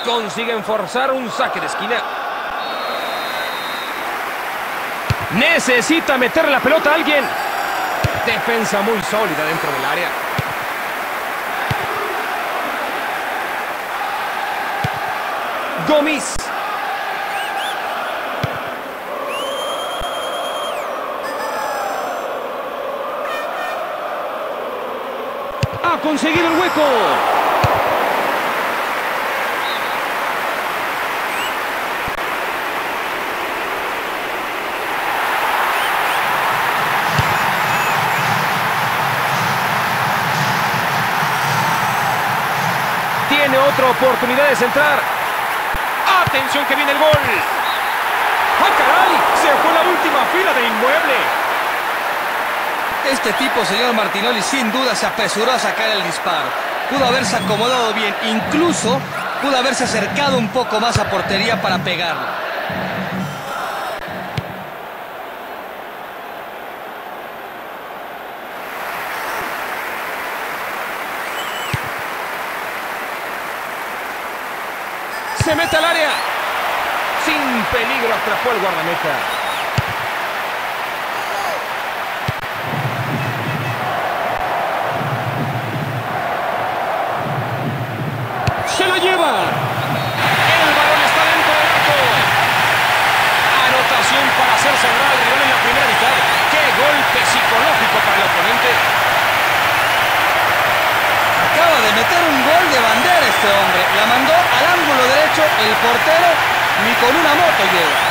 Consiguen forzar un saque de esquina. Necesita meter la pelota a alguien. Defensa muy sólida dentro del área. Gómez. Ha conseguido el hueco. Tiene otra oportunidad de centrar. ¡Atención que viene el gol! ¡Ah, caray! Se fue la última fila de Inmueble. Este tipo, señor Martinoli, sin duda se apresuró a sacar el disparo. Pudo haberse acomodado bien, incluso pudo haberse acercado un poco más a portería para pegarlo. Se mete al área. Sin peligro atrapó el guardameta. Se la lleva. El balón está dentro del arco. Anotación para hacer sangrar al rival en la primera mitad. ¡Qué golpe psicológico para el oponente! Acaba de meter un gol de bandera este hombre. La mandó al ángulo derecho, el portero ni con una moto llega.